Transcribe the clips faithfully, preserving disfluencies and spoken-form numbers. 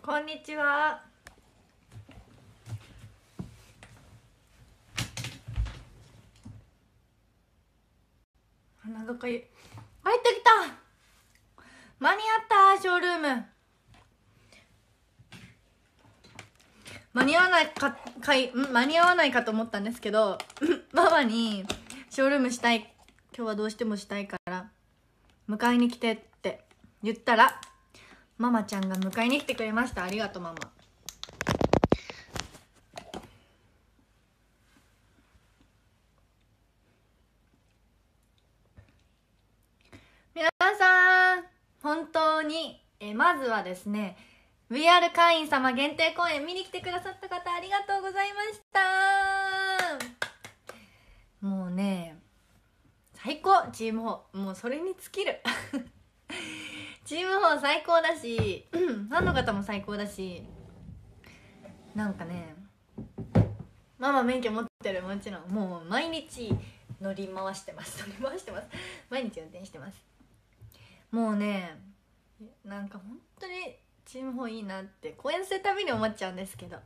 こんにちは。なんか入ってきた。間に合った。ショールーム間に合わないかかいん間に合わないかと思ったんですけどママにショールームしたい、今日はどうしてもしたいから迎えに来てって言ったら、ママちゃんが迎えに来てくれました。ありがとうママ。皆さん本当にえまずはですね、 ブイアール 会員様限定公演見に来てくださった方ありがとうございました。もうね最高、チームフォーもうそれに尽きるチームフォー最高だしファンの方も最高だし、なんかねママ免許持ってる、もちろんもう毎日乗り回してます乗り回してます毎日運転してます。もうねなんか本当にチームフォーいいなって公演するたびに思っちゃうんですけど、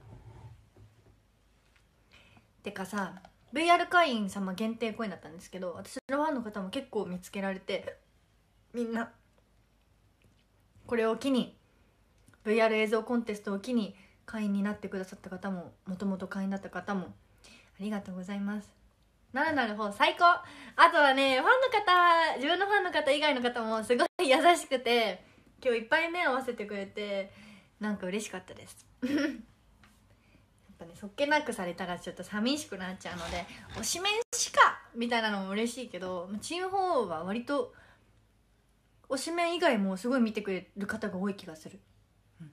てかさ ブイアール 会員様限定公演だったんですけど、私のファンの方も結構見つけられて、みんなこれを機に ブイアール 映像コンテストを機に会員になってくださった方も、もともと会員だった方もありがとうございます。なるなる方最高。あとはねファンの方、自分のファンの方以外の方もすごい優しくて、今日いっぱい目合わせてくれてなんか嬉しかったですやっぱねそっけなくされたらちょっと寂しくなっちゃうので、推しメンしかみたいなのも嬉しいけど、チームフォーは割と推しメン以外もすごい見てくれる方が多い気がする、うん、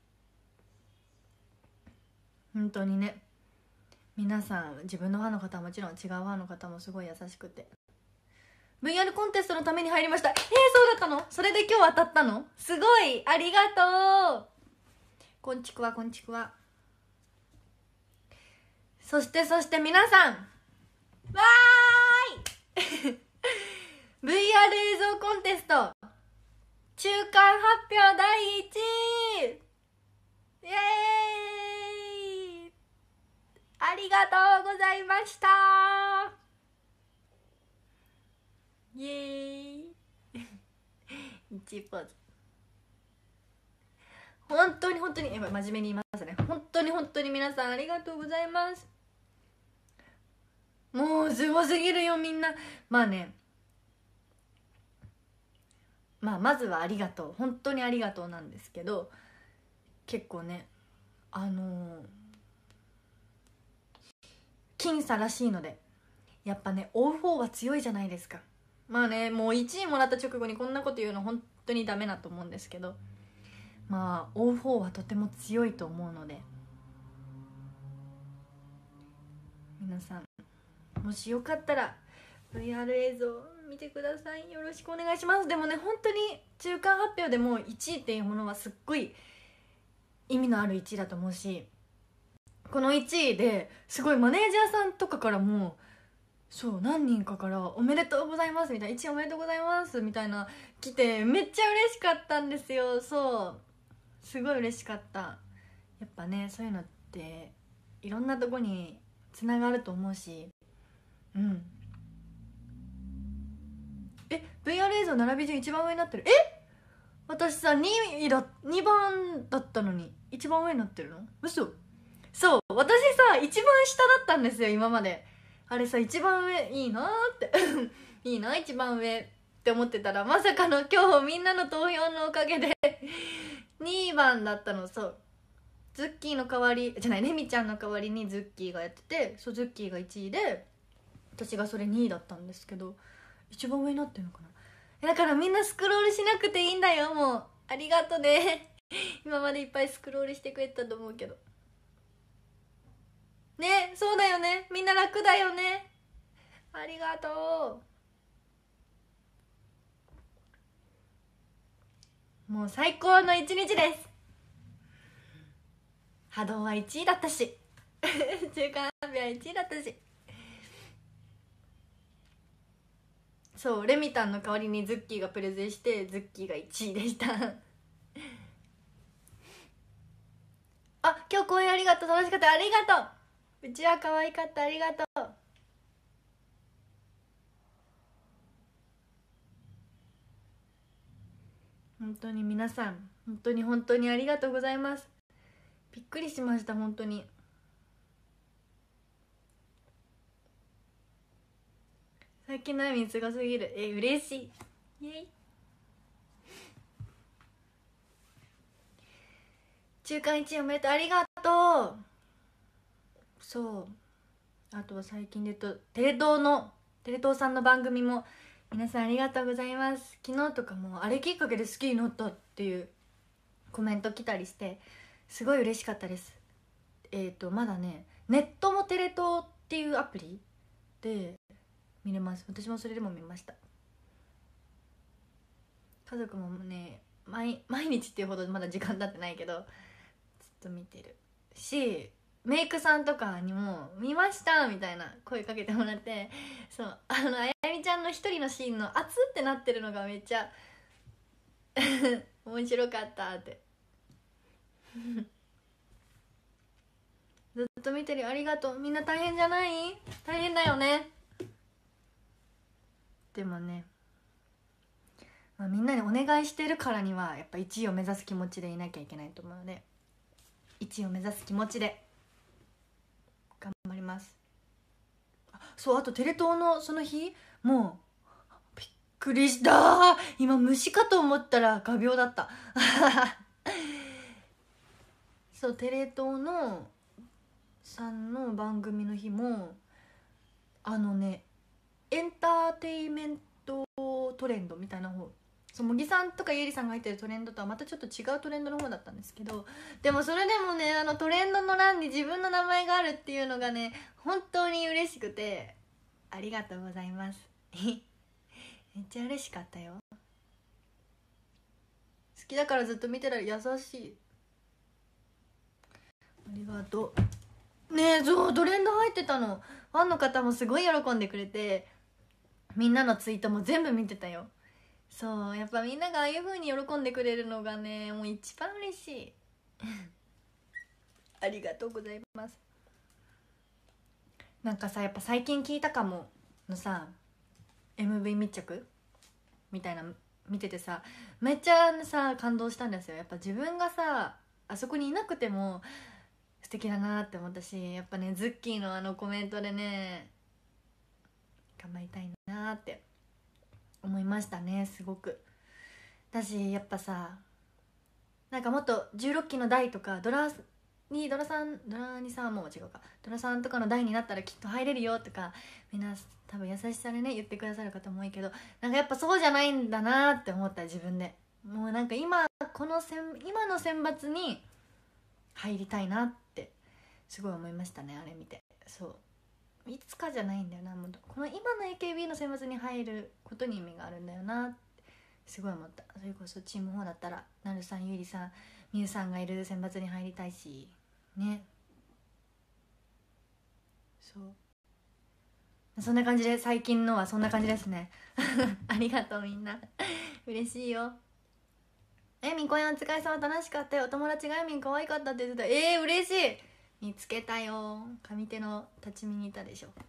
本当にね皆さん自分のファンの方はもちろん違うファンの方もすごい優しくて、 ブイアール コンテストのために入りました。えー、そうだったの？それで今日当たったの？すごいありがとう。こんちくわこんちくわ。そしてそして皆さんわーいブイアール 映像コンテスト中間発表だいいちい、イエーイ、ありがとうございました。イエーイいちポーズ。本当に本当に真面目に言いますね、本当に本当に皆さんありがとうございます。もうすごすぎるよみんな。まあねまあまずはありがとう、本当にありがとうなんですけど、結構ねあのー、僅差らしいのでやっぱね追う方は強いじゃないですか。まあねもういちいもらった直後にこんなこと言うの本当にダメだと思うんですけど、まあ追う方はとても強いと思うので、皆さんもしよかったら ブイアール 映像見てください。よろしくお願いします。でもね本当に中間発表でもいちいっていうものはすっごい意味のあるいちいだと思うし、このいちいですごいマネージャーさんとかからもそう何人かからおめでとうございますみたいな、いちいおめでとうございますみたいな来て、めっちゃ嬉しかったんですよ。そうすごい嬉しかった。やっぱねそういうのっていろんなとこにつながると思うし、うんえ ブイアール 映像並び順一番上になってる。え私さにいだにばんだったのに一番上になってるの？嘘。そう私さ一番下だったんですよ今まで。あれさ一番上いいなーっていいな一番上って思ってたら、まさかの今日みんなの投票のおかげでにばんだったの。そうズッキーの代わりじゃないレミちゃんの代わりにズッキーがやってて、そうズッキーがいちいで私がそれにいだったんですけど、一番上になってるのかな。だからみんなスクロールしなくていいんだよ。もうありがとね今までいっぱいスクロールしてくれたと思うけどね。そうだよねみんな楽だよね。ありがとう。もう最高の一日です。波動はいちいだったし中間発表はいちいだったし、そうレミたんの代わりにズッキーがプレゼンしてズッキーがいちいでした今日公演ありがとう、楽しかった、ありがとう、うちは可愛かった、ありがとう。本当に皆さん本当に本当にありがとうございます。びっくりしました、本当に。最近のあいみんすごすぎる。え、嬉しい。イエイ。中間いちいおめでとう、ありがとう。そう、あとは最近で言うとテレ東のテレ東さんの番組も皆さんありがとうございます。昨日とかもあれきっかけで好きになったっていうコメント来たりしてすごい嬉しかったです。えっとまだねネットもテレ東っていうアプリで見れます。私もそれでも見ました。家族もね毎毎日っていうほどまだ時間経ってないけどずっと見てるし、メイクさんとかにも「見ました!」みたいな声かけてもらって、そうあのあやみちゃんの一人のシーンの熱ってなってるのがめっちゃ面白かったってずっと見てるよ、ありがとう。みんな大変じゃない？大変だよね。でもね、まあ、みんなにお願いしてるからにはやっぱいちいを目指す気持ちでいなきゃいけないと思うので、いちいを目指す気持ちで頑張ります。あ、そう、あとテレ東のその日もうびっくりした、今虫かと思ったら画鋲だったそう、テレ東のさんの番組の日もあのねエンターテイメントトレンドみたいな方、そう茂木さんとかゆりさんが入ってるトレンドとはまたちょっと違うトレンドの方だったんですけど、でもそれでもねあのトレンドの欄に自分の名前があるっていうのがね本当に嬉しくてありがとうございますめっちゃ嬉しかったよ。好きだからずっと見てられる、優しい、ありがとうね。え、そうトレンド入ってたの、ファンの方もすごい喜んでくれて、みんなのツイートも全部見てたよ。そうやっぱみんながああいう風に喜んでくれるのがねもう一番嬉しいありがとうございます。なんかさやっぱ最近聞いたかものさ エムブイ 密着みたいな見ててさめっちゃさ感動したんですよ。やっぱ自分がさあそこにいなくても素敵だなって思ったし、やっぱねズッキーのあのコメントでね頑張りたいなって思いましたね。すごくだしやっぱさなんかもっとじゅうろっきの代とかドラにドラさんドラにさんも違うかドラさんとかの代になったらきっと入れるよとかみんな多分優しさでね言ってくださる方も多いけど、なんかやっぱそうじゃないんだなって思った自分で。もうなんか今この選今の選抜に入りたいなってすごい思いましたね、あれ見て。そういつかじゃないんだよな、もうこの今の エーケービー の選抜に入ることに意味があるんだよなってすごい思った。それこそチームよんだったらなるさん、ゆいりさん、みゆさんがいる選抜に入りたいしね。そうそんな感じで最近のはそんな感じですねありがとうみんな嬉しいよ。えみん公演お疲れ様、楽しかったよ、お友達がえみん可愛かったって言ってた。えー、嬉しい、見つけたよ、上手の立ち見にいたでしょ。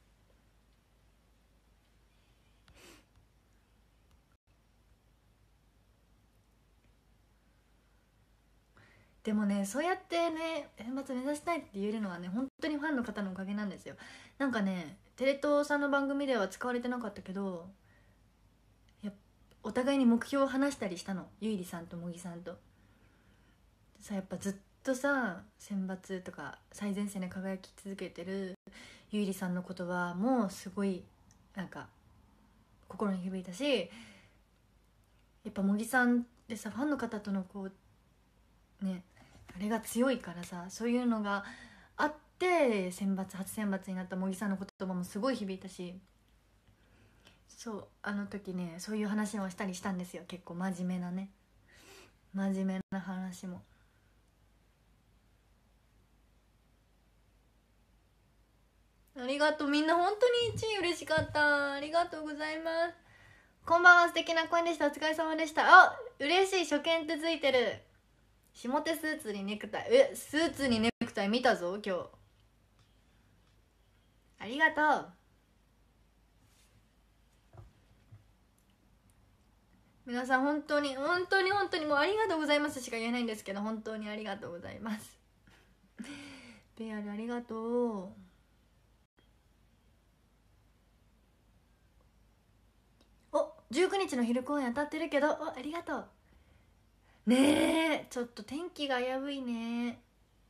でもねそうやってね選抜目指したいって言えるのはね本当にファンの方のおかげなんですよ。なんかねテレ東さんの番組では使われてなかったけどやお互いに目標を話したりしたの、ゆいりさんと茂木さんとさ。やっぱずっとさ選抜とか最前線で輝き続けてるゆいりさんの言葉もすごいなんか心に響いたし、やっぱ茂木さんってさファンの方とのこうねあれが強いからさ、そういうのがあって選抜初選抜になった茂木さんの言葉もすごい響いたし、そうあの時ねそういう話をしたりしたんですよ。結構真面目なね真面目な話も。ありがとうみんな、本当にいちい嬉しかった、ありがとうございます。こんばんは、素敵な声でした、お疲れ様でした。あ、嬉しい、初見ってついてる。 下手スーツにネクタイ、えスーツにネクタイ見たぞ今日。ありがとう。皆さん本当に本当に本当にもうありがとうございますしか言えないんですけど、本当にありがとうございます。ベアルありがとう。お、じゅうくにちの昼公演当たってるけど、お、ありがとうねえ。ちょっと天気が危ういね。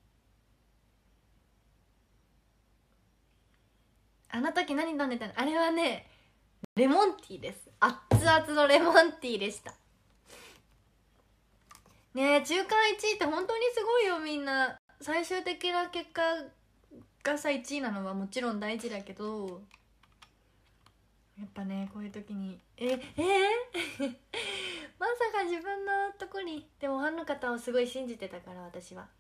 あの時何飲んでたの？あれはね、レモンティーです。熱々のレモンティーでした。ねえ、中間いちいって本当にすごいよ。みんな最終的な結果がさいちいなのはもちろん大事だけど、やっぱねこういう時にええー、まさか自分のとこに。でもファンの方をすごい信じてたから、私は。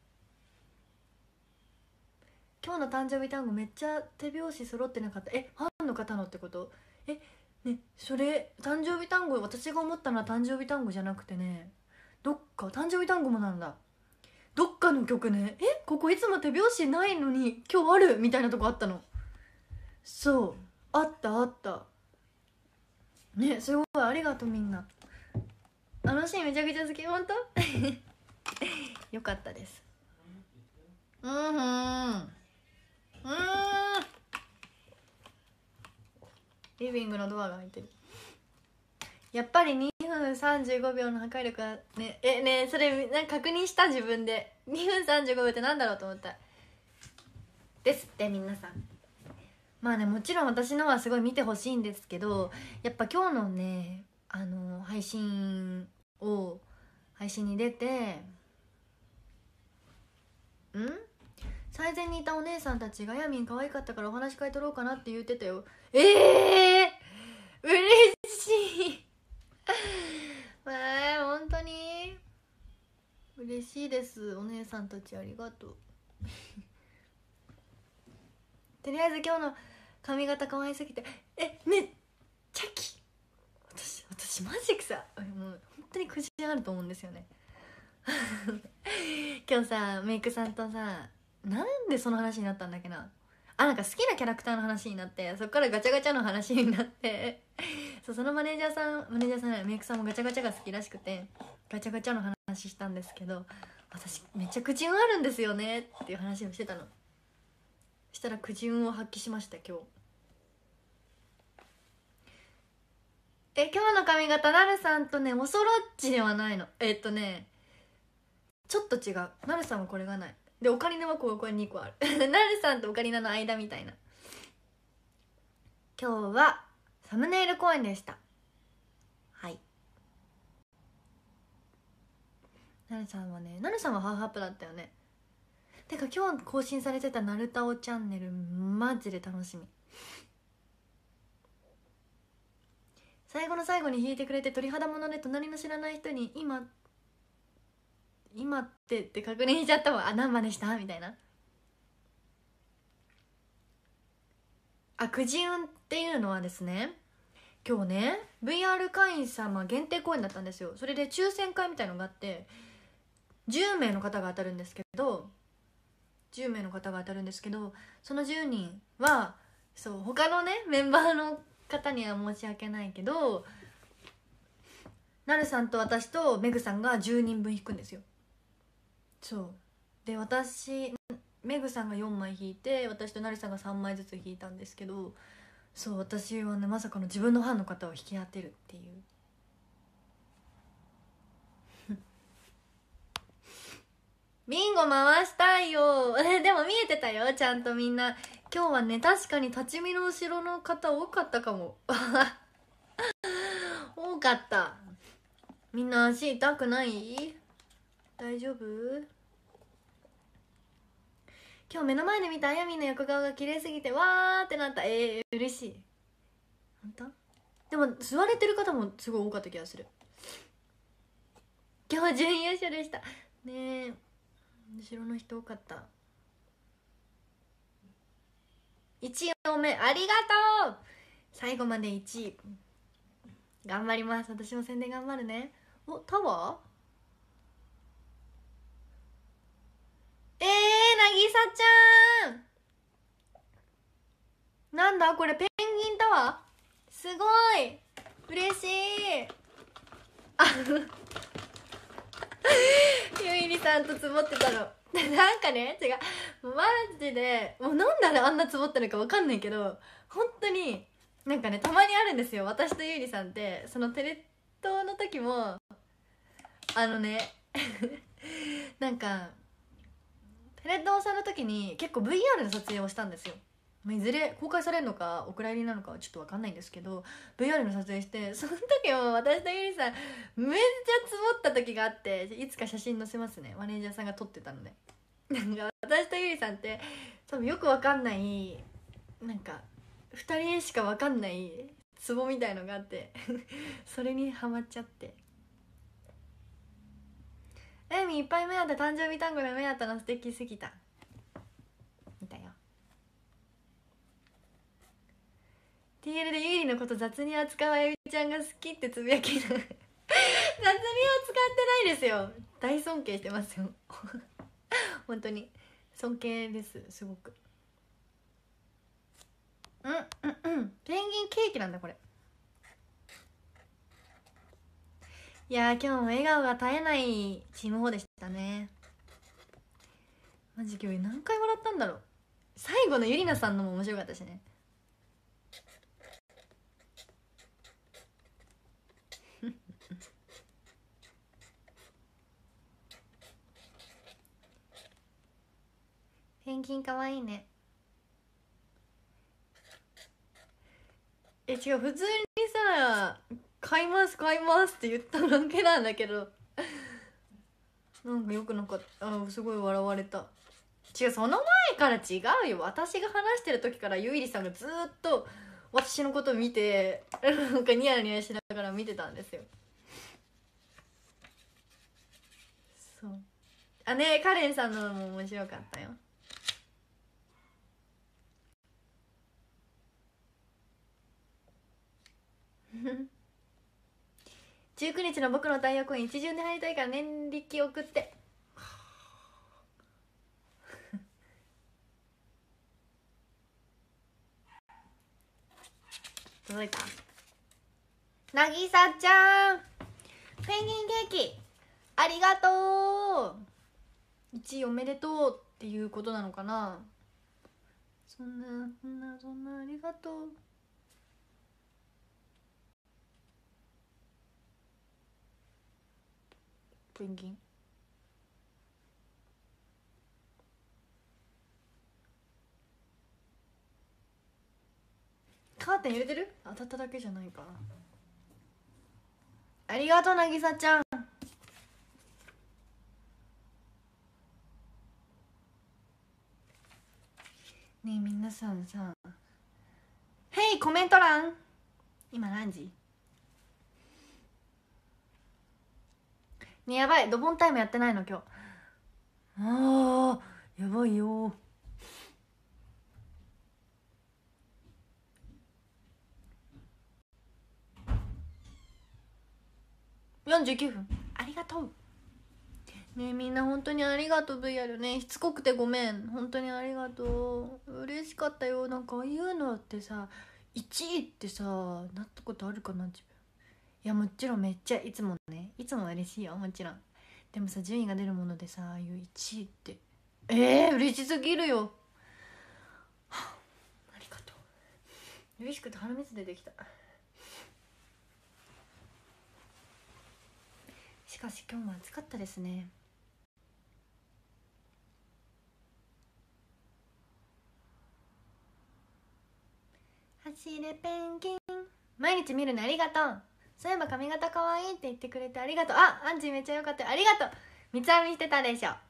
今日の誕生日単語めっちゃ手拍子揃ってなかった。え、ファンの方のってこと？えね、それ誕生日単語、私が思ったのは誕生日単語じゃなくてね、どっか誕生日単語もなんだ。どっかの曲ね。え、ここいつも手拍子ないのに今日あるみたいなとこあったの。そうあったあったね。すごいありがとうみんな。あのシーンめちゃくちゃ好き。本当よかったです。うんふんうんリビングのドアが開いてる。やっぱりにふんさんじゅうごびょうの破壊力はね。えねえそれなんか確認した？自分でにふんさんじゅうごびょうってなんだろうと思ったですって。皆さんまあね、もちろん私のはすごい見てほしいんですけど、やっぱ今日のねあの配信を配信に出てん最前にいたお姉さんたちがヤミン可愛かったからお話し会取ろうかなって言ってたよ。ええー、嬉しいえー、本当に嬉しいです。お姉さんたちありがとうとりあえず今日の髪型可愛すぎて、えめっちゃき私私マジックさもう本当に苦心あると思うんですよね今日さメイクさんとさ、なんでその話になったんだっけなあ、なんか好きなキャラクターの話になって、そっからガチャガチャの話になってそう、そのマネージャーさんマネージャーさんねメイクさんもガチャガチャが好きらしくて、ガチャガチャの話したんですけど、私めっちゃ口運あるんですよねっていう話をしてたの。したら口運を発揮しました今日。え、今日の髪型なるさんとねおそろっちではないの。えっとねちょっと違う。なるさんはこれがないで、オカリナはここににこあるなるさんとオカリナの間みたいな。今日はサムネイル公演でした。はい。なるさんはね、なるさんはハーフアップだったよね。てか今日更新されてたなるたおチャンネルマジで楽しみ。最後の最後に弾いてくれて鳥肌もので隣の知らない人に今今ってって確認しちゃったわ。あ、何番でしたみたいな。あ、くじ運っていうのはですね、今日ね ブイアール 会員様限定公演だったんですよ。それで抽選会みたいのがあってじゅうめいの方が当たるんですけどじゅうめいの方が当たるんですけどそのじゅうにんはそう他のねメンバーの方には申し訳ないけど、なるさんと私とメグさんがじゅうにんぶん引くんですよ。そうで、私メグさんがよんまい引いて私となるさんがさんまいずつ引いたんですけど、そう私はねまさかの自分のファンの方を引き当てるっていうビンゴ回したいよでも見えてたよちゃんとみんな。今日はね確かに立ち見の後ろの方多かったかも多かった。みんな足痛くない？大丈夫？今日目の前で見たあやみんの横顔が綺麗すぎてわーってなった。えー、嬉しい。本当？でも座れてる方もすごい多かった気がする。今日は準優勝でしたねえ。後ろの人多かった。いちいおめありがとう。最後までいちい頑張ります。私も宣伝頑張るね。お、タワーわー、これペンギンタワーすごい嬉しい。あゆいりさんとつぼってたのなんかね、違う、マジでもうなんであれあんなつぼったのか分かんないけど、本当になんかね、たまにあるんですよ、私とゆいりさんって。そのテレ東の時もあのねなんかテレ東さんの時に結構 ブイアール の撮影をしたんですよ。いずれ公開されるのかお蔵入りなのかはちょっと分かんないんですけど、 ブイアール の撮影して、その時も私とゆりさんめっちゃ積もった時があって、いつか写真載せますね。マネージャーさんが撮ってたのでなんか私とゆりさんって多分よく分かんないなんかふたりしか分かんないツボみたいのがあってそれにハマっちゃって。エミいっぱい目当て、誕生日単語で目当ての素敵すぎた見たよ。 ティーエル でゆいりのこと雑に扱うあゆみちゃんが好きってつぶやきな雑には使ってないですよ、大尊敬してますよ本当に尊敬です、すごく。うんうんうん、ペンギンケーキなんだこれ。いやー、今日も笑顔が絶えないチームフォーでしたね。マジ今日何回笑ったんだろう。最後のゆりなさんのも面白かったしねペンギンかわいいね。え、違う、普通にさ買います買いますって言っただけなんだけどなんかよくなかった。あ、すごい笑われた。違う、その前から違うよ。私が話してる時からゆいりさんがずっと私のこと見てなんかニヤニヤしながら見てたんですよ。そうあね、カレンさんのも面白かったよじゅうくにちの僕の太陽コイン一巡で入りたいから年力送って届いた。なぎさちゃんペンギンケーキありがとう。いちいおめでとうっていうことなのかな。そんなそんなそんなありがとう。ペンギンカーテン揺れてる？当たっただけじゃないかな。ありがとうなぎさちゃん。ねえ皆さんさ、ヘイコメント欄今何時？ねえやばい、ドボンタイムやってないの今日。あーやばいよ。よんじゅうきゅうふんありがとう。ねえみんな本当にありがとう。 ブイアール ねしつこくてごめん、本当にありがとう。嬉しかったよ。なんかああいうのってさいちいってさなったことあるかな自分。いやもちろんめっちゃいつもねいつも嬉しいよもちろん。でもさ順位が出るものでさああいういちいってえー、嬉しすぎるよ。はあ、ありがとう。嬉しくて鼻水出てきた。しかし今日も暑かったですね。走れペンギン毎日見るのありがとう。そういえば髪型かわいいって言ってくれてありがとう。あ、アンジーめっちゃ良かったよありがとう。三つ編みしてたでしょ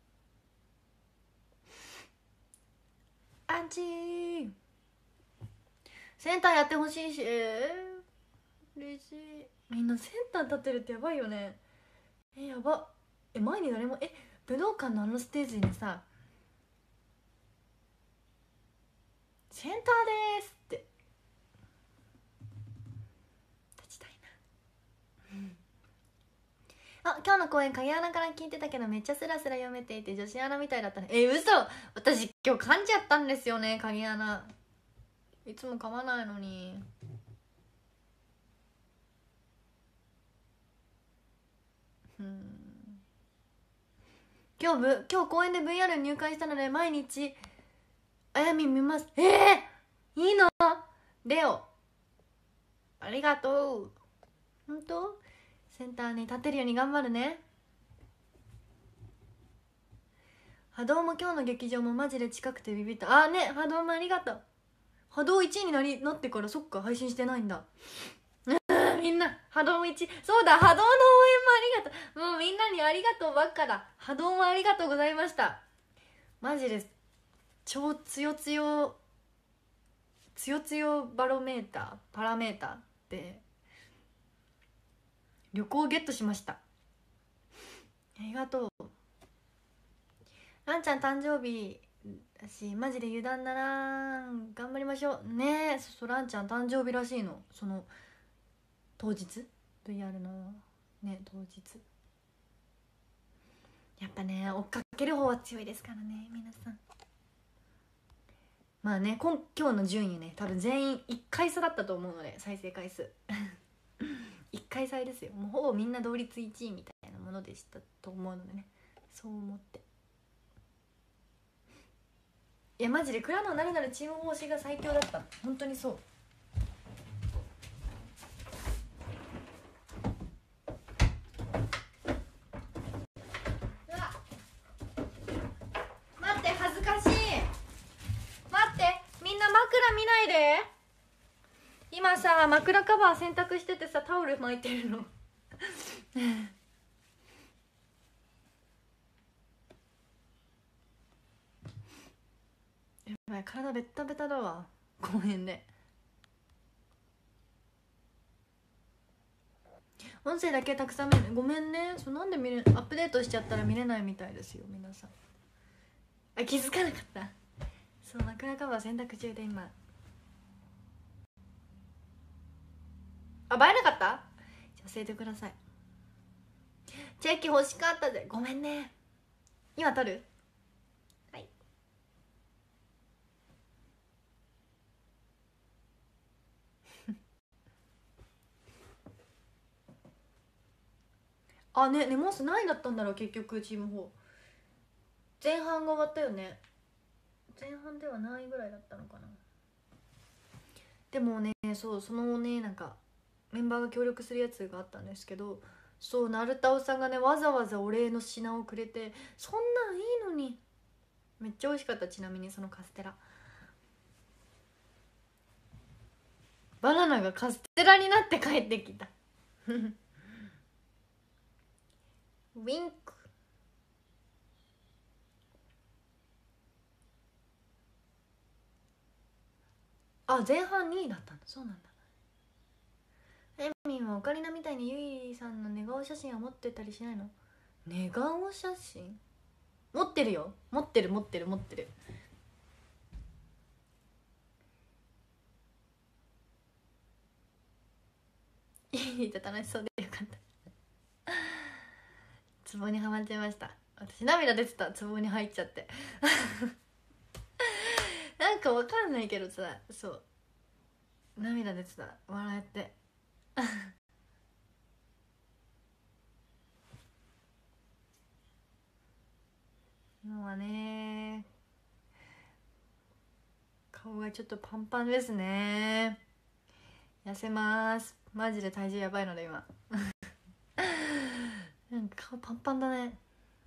アンジー。センターやってほしいし、えー、嬉しい。みんなセンター立ってるってやばいよね。えやば。え前に誰もえ武道館のあのステージにさセンターですって立ちたいな。あ、今日の公演影穴から聞いてたけどめっちゃスラスラ読めていて女子アナみたいだったね。え嘘、私今日噛んじゃったんですよね影穴。 いつも噛まないのに。うん今日ぶ今日公園で ブイアール 入会したので毎日あやみん見ます。ええー、いいのレオありがとう。本当センターに立てるように頑張るね。波動も今日の劇場もマジで近くてビビった。あーね波動もありがとう。波動いちいになりなってからそっか配信してないんだみんな波動いちそうだ波動の応援もありがとう。もうみんなにありがとうばっかだ。波動もありがとうございました。マジです超つよつよつよつよバロメーターパラメーターで旅行ゲットしました。ありがとう。ランちゃん誕生日だしマジで油断ならん。頑張りましょうね。そうそうランちゃん誕生日らしいの。その当日 ブイアール のね当日やっぱね追っかける方は強いですからね皆さん。まあね今今日の順位ね多分全員いっかい差だったと思うので再生回数いっかい差ですよ。もうほぼみんな同率いちいみたいなものでしたと思うのでねそう思っていやマジで蔵のなるなるチーム方針が最強だった本当にそう。うわ待って恥ずかしい。待ってみんな枕見ないで。今さ枕カバー洗濯しててさタオル巻いてるのやばい体ベッタベタだわ公園で。音声だけたくさん見るごめんね。そうなんで見れアップデートしちゃったら見れないみたいですよ皆さん。あ気づかなかった。そう枕カバー洗濯中で今あ映えなかった。教えてください。チェキ欲しかったぜごめんね。今撮るはいあねねモス何位だったんだろう結局チームよん前半が終わったよね。前半では何位ぐらいだったのかな。でもねそうそのねなんかメンバーが協力するやつがあったんですけどそうなるたおさんがねわざわざお礼の品をくれてそんなんいいのにめっちゃ美味しかった。ちなみにそのカステラバナナがカステラになって帰ってきたウィンクあ前半にいだったんだ。そうなんだ。エミンはオカリナみたいにゆいさんの寝顔写真は持ってたりしないの。寝顔写真持ってるよ。持ってる持ってる持ってる。いいと楽しそうでよかったツボにはまっちゃいました。私涙出てた。ツボに入っちゃってなんかわかんないけどさそう涙出てた笑えて今はね顔がちょっとパンパンですね。痩せますマジで体重やばいので今なんか顔パンパンだね。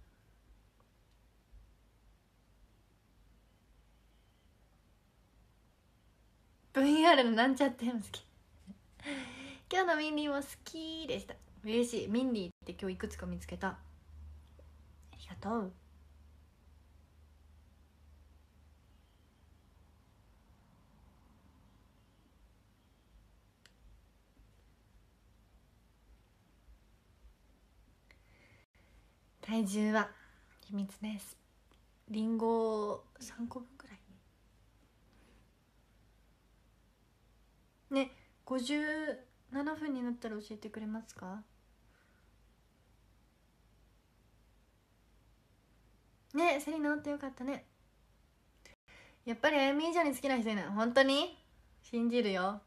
ブイアール のなんちゃっても好き今日のミンディーも好きでした。嬉しい。ミンディーって今日いくつか見つけた。ありがとう。体重は秘密です。リンゴさんこぶんくらいね。ごじゅうななふんになったら教えてくれますかね。セリ治ってよかったね。やっぱりあやみ以上に好きな人いない。本当に信じるよ。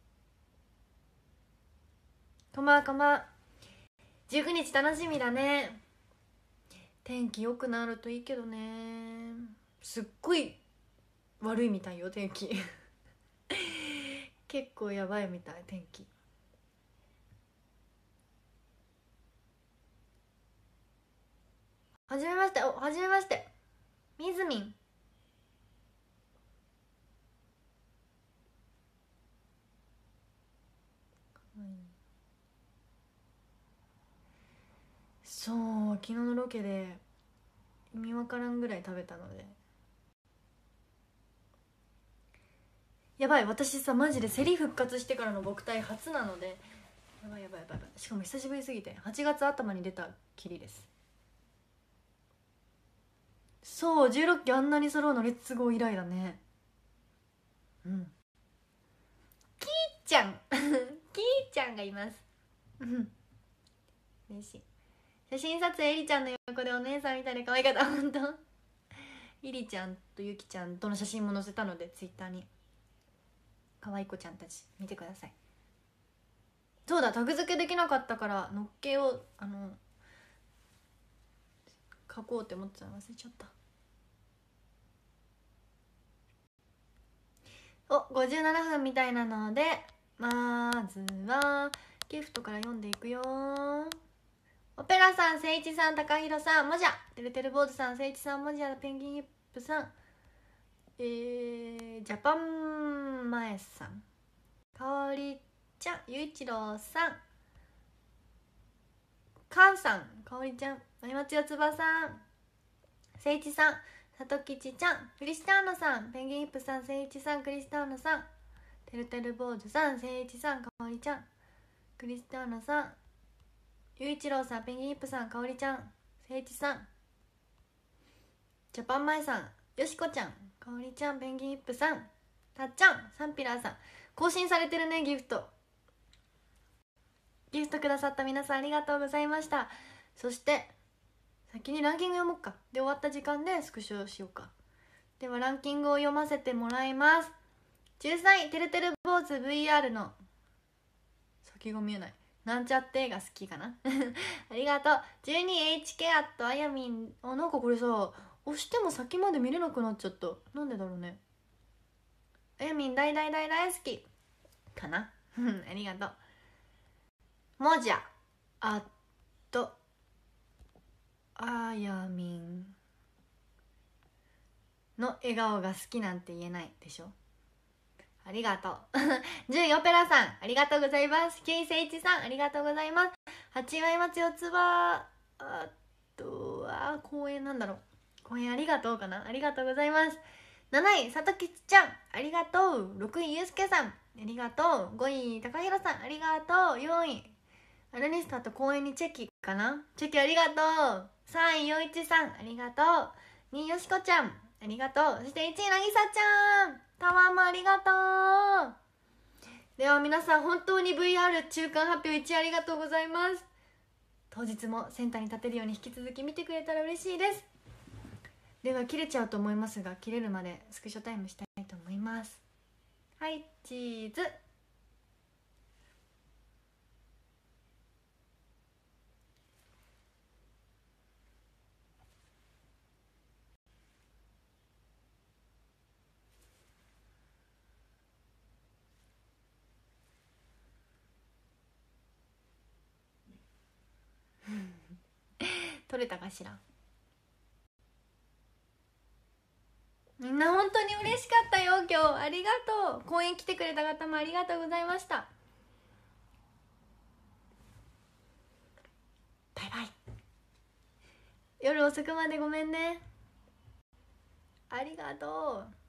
こんばんは、こんばんは。じゅうくにち楽しみだね。天気良くなるといいけどね。すっごい悪いみたいよ、天気結構やばいみたい、天気。はじめまして。お、はじめまして。みずみん。そう、昨日のロケで意味わからんぐらい食べたので。やばい、私さマジで競り復活してからの僕体初なので、やばいやばいやばいやばい。しかも久しぶりすぎてはちがつ頭に出たきりです。そう、じゅうろっきあんなに揃うのレッツゴー以来だね。うん。きーちゃんきーちゃんがいます。うん嬉しい。写真撮影、えりちゃんの横でお姉さんみたいで可愛かった。本当いりちゃんとゆきちゃんとの写真も載せたのでツイッターに。可愛い子ちゃんたち見てください。そうだ、タグ付けできなかったからのっけをあの書こうって思ってたの忘れちゃった。お、ごじゅうななふんみたいなので、まずはギフトから読んでいくよ。オペラさん、せいちさん、たかひろさん、もじゃ、てるてる坊主さん、せいちさん、もじゃ、ペンギンヒップさん、えー、ジャパンマエさん、かおりちゃん、ゆういちろうさん、かんさん、かおりちゃん、まいまつよつばさん、せいちさん、さときちちゃん、クリスターノさん、ペンギンヒップさん、せいちさん、クリスターノさん、てるてる坊主さん、せいちさん、かおりちゃん、クリスターノさん、ゆういちろうさん、ペンギンヒップさん、かおりちゃん、せいちさん、ジャパンマイさん、よしこちゃん、かおりちゃん、ペンギンヒップさん、たっちゃん、サンピラーさん。更新されてるね、ギフト。ギフトくださった皆さんありがとうございました。そして先にランキング読もうか。で終わった時間でスクショしようか。ではランキングを読ませてもらいます。じゅうさんい、てるてる坊主 ブイアール の先が見えないなんちゃってが好きかなありがとう。じゅうにい、エイチケー アットあやみん。あ、なんかこれさ押しても先まで見れなくなっちゃった。なんでだろうね。あやみん大大大大好きかなありがとう。もじゃあとあやみんの笑顔が好きなんて言えないでしょ。ありがとうじゅういオペラさんありがとうございます。きゅういせいちさんありがとうございます。はちいまいまつよつば、あとは公演なんだろう、公演ありがとうかな、ありがとうございます。なないさときちゃんありがとう。ろくいゆうすけさんありがとう。ごいたかひろさんありがとう。よんいアルニスタと公演にチェキかな、チェキありがとう。さんいよいちさんありがとう。にいよしこちゃんありがとう。そしていちいなぎさちゃんタワーもありがとう。では皆さん本当に ブイアール 中間発表いちありがとうございます。当日もセンターに立てるように引き続き見てくれたら嬉しいです。では切れちゃうと思いますが、切れるまでスクショタイムしたいと思います。はいチーズ取れたかしら。みんな本当に嬉しかったよ今日。ありがとう。公演来てくれた方もありがとうございました。バイバイ。夜遅くまでごめんね。ありがとう。